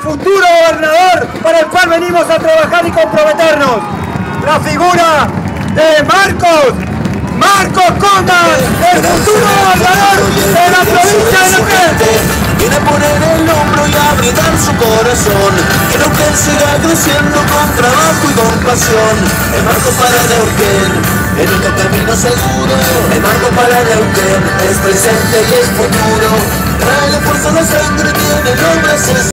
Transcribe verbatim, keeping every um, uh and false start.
futuro gobernador para el cual venimos a trabajar y comprometernos. La figura de Marcos, Marcos Condas, el futuro gobernador de la provincia de Neuquén. Viene a poner el hombro y a brindar su corazón. Que Neuquén siga creciendo con trabajo y con pasión. El Marco para Neuquén, el único camino seguro. El Marco para Neuquén, es presente y es futuro. Trae la fuerza, la sangre, tiene nombres.